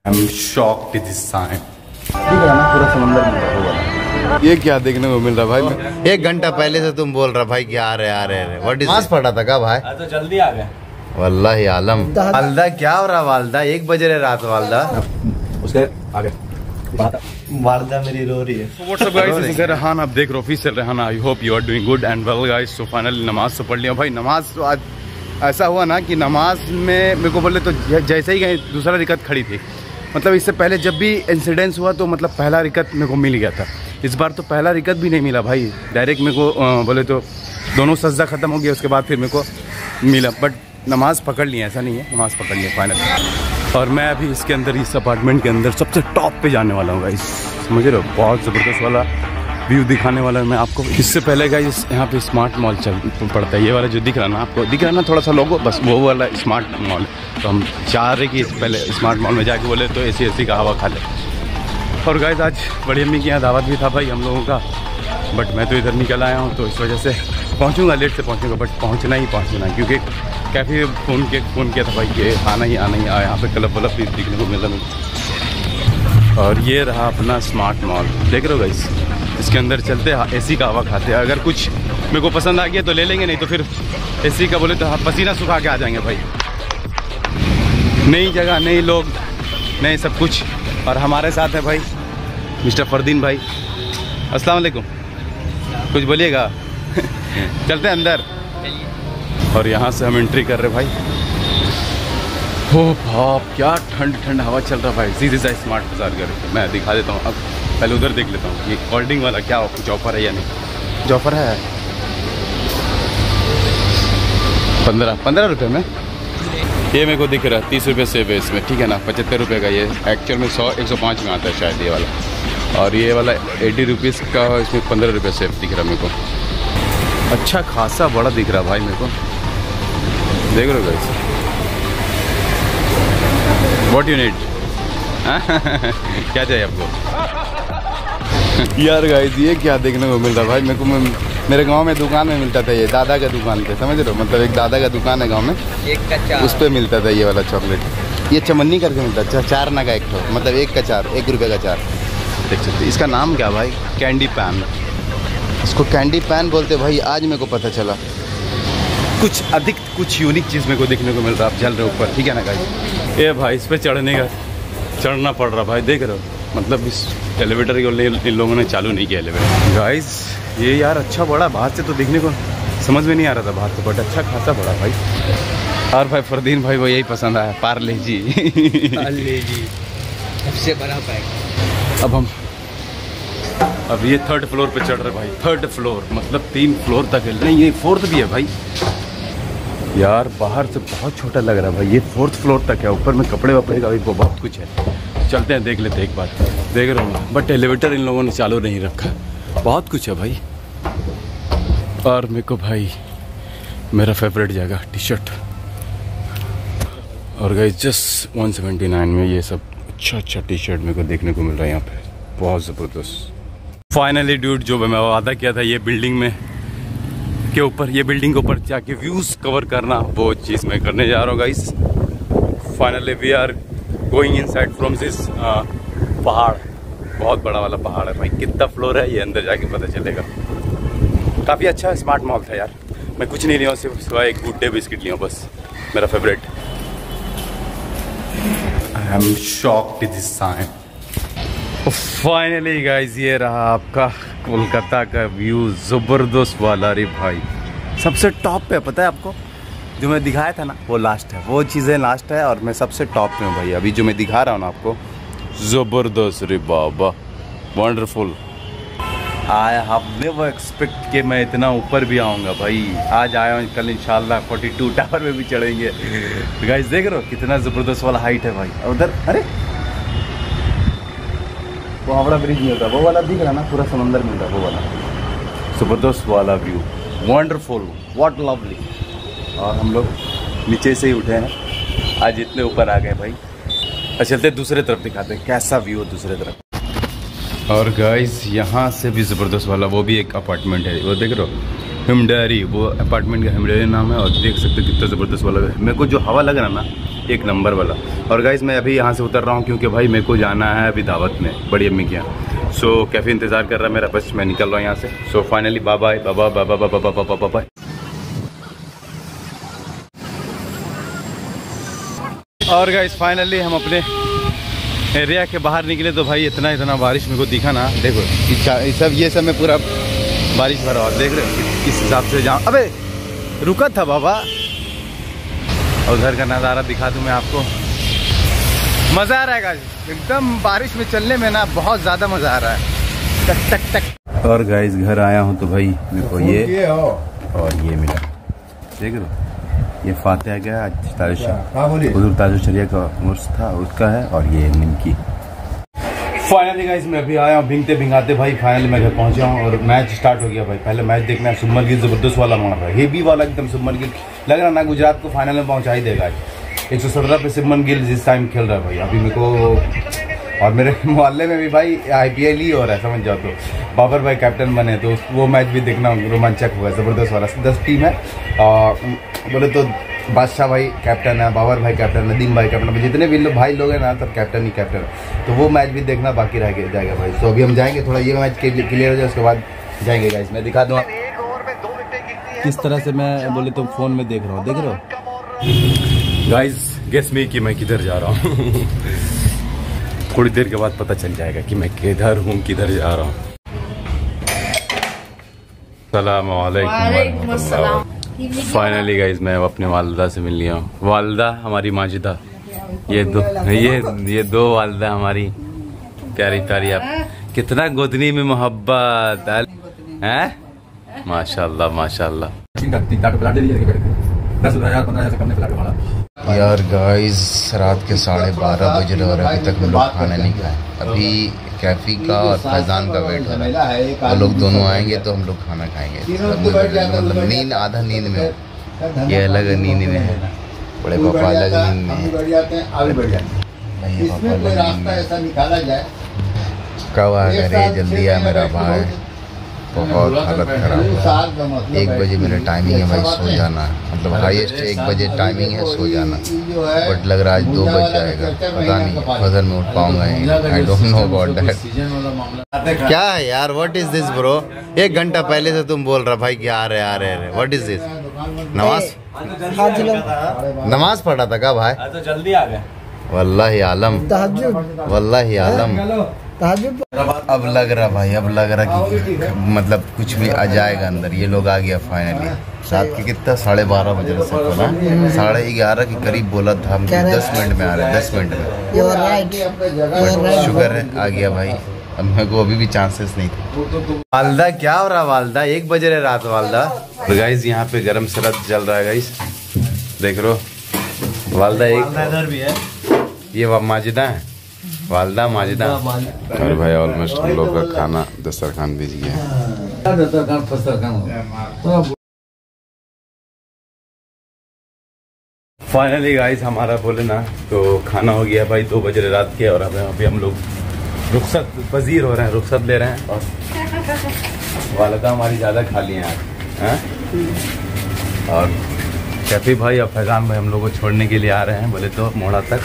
I'm shocked this time. पूरा समंदर मिल रहा होगा। ये क्या देखने को मिल रहा भाई? 1 घंटा पहले से तुम बोल रहा भाई कि आ रहे व्हाट इज मास पड़ा था क्या भाई? तो जल्दी आ गए। वल्लाही आलम। वालदा क्या हो रहा? वालदा 1 बज रहे रात। वालदा उसके आगे वालदा मेरी रो रही है। So what's up guys? This is Rehan. आप देख रहे हो official Rehan. I hope you are doing good and well guys. So finally नमाज तो पढ़ लिया भाई। नमाज तो आज ऐसा हुआ ना कि नमाज में मेरे को बोले तो जैसे ही गए दूसरा रिकत खड़ी थी। मतलब इससे पहले जब भी इंसिडेंस हुआ तो मतलब पहला रिकत मेरे को मिल गया था। इस बार तो पहला रिकत भी नहीं मिला भाई। डायरेक्ट मेरे को बोले तो दोनों सज्जा ख़त्म हो गया, उसके बाद फिर मेरे को मिला। बट नमाज़ पकड़ ली, ऐसा नहीं है, नमाज़ पकड़ ली फाइनल। और मैं अभी इसके अंदर, इस अपार्टमेंट के अंदर सबसे टॉप पे जाने वाला हूँ गाइस। समझ रहे हो? बहुत ज़बरदस्त वाला व्यू दिखाने वाला है मैं आपको। इससे पहले गाइस यहाँ पे स्मार्ट मॉल चल पड़ता है। ये वाला जो दिख रहा है ना आपको, दिख रहा है ना थोड़ा सा लोगो, बस वो वाला स्मार्ट मॉल। तो हम चाह रहे कि पहले स्मार्ट मॉल में जाके बोले तो एसी का हवा खा ले। और गाइस आज बड़ी अम्मी के यहाँ दावत भी था भाई हम लोगों का। बट मैं तो इधर निकल आया हूँ तो इस वजह से पहुँचूँगा, लेट से पहुँचूँगा। बट पहुँचना ही क्योंकि कैफे फ़ोन किया था भाई कि आना ही यहाँ पे क्लब वलब भी दिखने को मिला मुझे। और ये रहा अपना स्मार्ट मॉल, देख रहे हो गाइस। इसके अंदर चलते एसी का हवा खाते। अगर कुछ मेरे को पसंद आ गया तो ले लेंगे, नहीं तो फिर एसी का बोले तो पसीना सुखा के आ जाएंगे भाई। नई जगह, नए लोग, नए सब कुछ। और हमारे साथ है भाई मिस्टर फरदीन भाई। अस्सलाम वालेकुम। कुछ बोलिएगा? चलते हैं अंदर। और यहाँ से हम एंट्री कर रहे भाई। हो बाप, क्या ठंड हवा चल रहा भाई। सीधे सा स्मार्ट बाजार कर मैं दिखा देता हूँ। अब पहले उधर देख लेता हूँ ये कोल्ड ड्रिंक वाला क्या कुछ ऑफर है या नहीं। जो ऑफर है 15 रुपये में ये मेरे को दिख रहा है। 30 रुपये सेव है इसमें, ठीक है ना। 75 रुपये का ये एक्चुअल में 100-105 में आता है शायद ये वाला। और ये वाला 80 रुपीज़ का, इसमें 15 रुपये सेव दिख रहा है मेरे को। अच्छा खासा बड़ा दिख रहा भाई मेरे को, देख रहे हो गाइस। What you need? क्या चाहिए आपको? यार गाइस ये क्या देखने को मिल रहा भाई मेरे को। मेरे गांव में दुकान में मिलता था ये, दादा का दुकान पे, समझ रहे हो? मतलब एक दादा का दुकान है गांव में, उस पर मिलता था ये वाला चॉकलेट। ये चमन्नी करके मिलता था, 4 आना का एक ठो, मतलब 1 का 4, 1 रुपये का 4। देख सकते। इसका नाम क्या भाई? Candy pan. इसको कैंडी पैन बोलते भाई। आज मेरे को पता चला। कुछ यूनिक चीज़ मेरे को देखने को मिल रहा है। आप चल रहे ऊपर, ठीक है ना गाइस। ये भाई इस पर चढ़ना पड़ रहा भाई, देख रहे हो? मतलब इस एलिवेटर इन लोगों ने चालू नहीं किया एलिवेटर गाइस। ये यार अच्छा बड़ा, बाहर से तो देखने को समझ में नहीं आ रहा था बाहर से, बट अच्छा खासा बड़ा भाई। और भाई फरदीन भाई वो यही पसंद आया, पार्ले जी। सबसे बड़ा पैक। अब ये 3rd फ्लोर पे चढ़ रहे भाई। 3rd फ्लोर मतलब 3 फ्लोर तक है। नहीं ये 4th भी है भाई। यार बाहर से बहुत छोटा लग रहा है भाई। ये 4th फ्लोर तक है। ऊपर में कपड़े वपड़े का भी बहुत कुछ है। चलते हैं, देख लेते हैं एक बार। देख रहा हूँ बट एलिवेटर इन लोगों ने चालू नहीं रखा। बहुत कुछ है भाई। और मेरे को भाई मेरा फेवरेट जगह टी-शर्ट। और गाइस जस्ट 179 में ये सब अच्छा टी-शर्ट मेरे को देखने को मिल रहा है यहाँ पे, बहुत ज़बरदस्त। फाइनली ड्यूड, जो मैं वादा किया था ये बिल्डिंग में के ऊपर, ये बिल्डिंग के ऊपर जाके व्यूज़ कवर करना, वो चीज़ मैं करने जा रहा हूँ guys. Finally we are going inside from this पहाड़। बहुत बड़ा वाला पहाड़ है भाई। कितना फ्लोर है ये अंदर जाके पता चलेगा। काफ़ी अच्छा स्मार्ट मॉल था यार। मैं कुछ नहीं लिया सिर्फ सिवाय एक गुड डे बिस्किट लिया बस, मेरा favourite. I am shocked this time. Finally guys ये रहा आपका कोलकाता का व्यू, ज़बरदस्त वाला। रे भाई सबसे टॉप पे, पता है आपको? जो मैं दिखाया था ना वो लास्ट है, वो चीज़ें लास्ट है और मैं सबसे टॉप पे हूँ भाई। अभी जो मैं दिखा रहा हूँ ना आपको, ज़बरदस्त रे बाबा, wonderful. I have never expect कि मैं इतना ऊपर भी आऊँगा भाई। आज आया हूँ, कल इंशाल्लाह 42 टावर में भी चढ़ेंगे। गाइस देख रहे हो कितना ज़बरदस्त वाला हाइट है भाई। उधर अरे वो हावड़ा ब्रिज मिल रहा, वो वाला दिख रहा ना, पूरा समंदर मिल रहा, वो वाला ज़बरदस्त वाला व्यू, वंडरफुल, व्हाट लवली। और हम लोग नीचे से ही उठे हैं, आज इतने ऊपर आ गए भाई। चलते दूसरे तरफ दिखाते हैं कैसा व्यू है दूसरे तरफ। और गाइस यहाँ से भी ज़बरदस्त वाला, वो भी एक अपार्टमेंट है, वो देख रहे हो, हिमडैरी, वो अपार्टमेंट का हिमडैरी नाम है। और देख सकते हो कितना ज़बरदस्त वाला है। मेरे को जो हवा लग रहा है ना एक नंबर वाला। और गाइस मैं अभी यहाँ से उतर रहा हूँ क्योंकि भाई मेरे को जाना है अभी दावत में बड़ी अम्मी के यहाँ। सो कैफे इंतज़ार कर रहा है मेरा, बस मैं निकल रहा हूँ यहाँ से। So finally bye bye bye bye bye bye bye. और गाइस फाइनली हम अपने एरिया के बाहर निकले तो भाई इतना बारिश मेरे को दिखा ना। देखो ये सब में पूरा बारिश भरा हुआ, देख रहे किस हिसाब से जाऊँ। अबे रुका था बाबा। और उधर का नज़ारा दिखा दूँ मैं आपको, मज़ा आ रहा है गाइस एकदम बारिश में चलने में ना, बहुत ज़्यादा मज़ा आ रहा है। टक टक टक। और गाइस घर आया हूँ तो भाई मेरे को ये और ये मिला, देख रहे हो ये फातिहा का ताज़ शरिया का उर्स था उसका है, और ये निमकी। फाइनली गाइस मैं अभी आया हूँ भिंगते भिंगाते भाई, फाइनली मैं घर पहुँचा हूँ और मैच स्टार्ट हो गया भाई। पहले मैच देखना है, शुभमन गिल जबरदस्त वाला मार रहा है, हेवी वाला एकदम। शुभमन गिल लग रहा ना गुजरात को फाइनल में पहुँचा ही देगा। 117 पे शुभमन गिल जिस टाइम खेल रहा है भाई अभी मेरे को। और मेरे मोहल्ले में भी भाई IPL ही हो रहा है, समझ जाओ। तो बाबर भाई कैप्टन बने तो वो मैच भी देखना रोमांचक हुआ, ज़बरदस्त वाला। 10 टीम है, बोले तो बादशाह भाई कैप्टन है, बाबर भाई कैप्टन, नदीम भाई कैप्टन, जितने भी लोग भाई लोग हैं ना सब कैप्टन ही कैप्टन। तो वो मैच भी देखना बाकी रह जाएगा भाई। तो अभी हम जाएंगे, थोड़ा ये मैच क्लियर हो जाए उसके बाद जाएंगे गाइस। मैं दिखा दूँ किस तरह से मैं बोले तो फ़ोन में देख रहा हूँ, देख रहे हो गाइस। गेस मी कि मैं किधर जा रहा हूँ। थोड़ी देर के बाद पता चल जाएगा कि मैं किधर हूँ, किधर जा रहा हूँ। सलाम वालेकुम। फाइनली गाइज मैं अपने वालदा से मिल लिया हूँ। वालदा हमारी माजिदा, ये दो वालदा हमारी प्यारी प्यारी। आप कितना गोदनी में मोहब्बत है, माशाल्लाह माशाल्लाह। यार गाइस रात के 12:30 बज रहे और अभी तक हम लोग खाना नहीं खाए। अभी कैफी का और फैजान का वेट हो रहा है, वो लोग दोनों आएंगे तो हम लोग खाना खाएंगे। मतलब नींद आधा नींद में हो, ये अलग नींद में है, बड़े पापा अलग नींद में है, कब आ गए जल्दी आ मेरा भाई। बहुत हालत खराब है। 1 बजे मेरा टाइमिंग है भाई सो जाना, मतलब हाईएस्ट 1 बजे टाइमिंग है सो जाना, बट लग रहा है आज 2 बज जाएगा, पता नहीं फजर में उठ पाऊंगा। I don't know about that. क्या है यार, व्हाट इज दिस ब्रो? 1 घंटा पहले से तुम बोल रहा भाई कि आ रहे व्हाट इज दिस? नमाज पढ़ा था क्या भाई? तो जल्दी आ गए। वल्लाही आलम, वल्लाही आलम। अब लग रहा भाई, अब लग रहा कि मतलब कुछ भी आ जाएगा अंदर। ये लोग आ गया फाइनली। रात के कितना 12:30 बजे से ना 11:30 के करीब बोला था हम 10 मिनट में आ रहे हैं, 10 मिनट में। शुक्र है आ गया भाई, अब मेरे को अभी भी चांसेस नहीं थे। वालदा क्या हो रहा वालदा? 1 बजे रहे रात वालदा। तो गाइस यहाँ पे गरम सरद चल रहा है गाइस, देख रो वालदा। एक इधर भी है, ये माजिदा है, वालदा माजिदा। और भाई ऑलमोस्ट हम लोग का खाना दस्तरखान बीज गया है। फाइनली गाइस हमारा बोले ना तो खाना हो गया भाई 2 बजे रात के। और अभी हम लोग रुखसत पजीर हो रहे हैं, रुखसत ले रहे हैं। और वालदा हमारी ज़्यादा खा लिए हैं। और कैफी भाई और फैजान भाई हम लोग को छोड़ने के लिए आ रहे हैं बोले तो मोड़ा तक।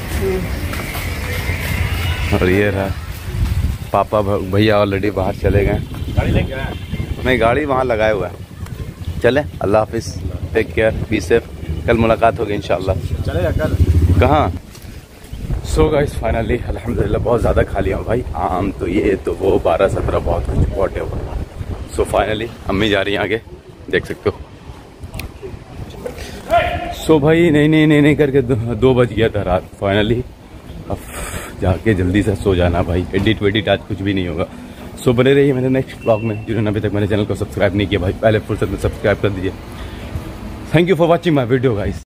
और ये रहा पापा भैया ऑलरेडी बाहर चले गए। गाड़ी लेके आए? नहीं गाड़ी वहाँ लगाए हुआ है। चले अल्लाह हाफिज़, टेक केयर, बी सेफ। कल मुलाकात होगी इंशाल्लाह। चलेगा कल? कहाँ? सो गाइस फाइनली अल्हम्दुलिल्लाह बहुत ज़्यादा खा लिया हूँ भाई। आम तो ये तो वो 12-17 बहुत कुछ बहुत है। सो फाइनली अम्मी जा रही हैं आगे, देख सकते हो। सो भाई नहीं करके 2 बज गया था रात फाइनली। अब जाके जल्दी से सो जाना भाई, एडिट वेडिट आज कुछ भी नहीं होगा। सो बने रहिए मेरे नेक्स्ट ब्लॉग में। जिन्होंने अभी तक मेरे चैनल को सब्सक्राइब नहीं किया भाई पहले फुर्सत में सब्सक्राइब कर दीजिए। Thank you for watching my video guys.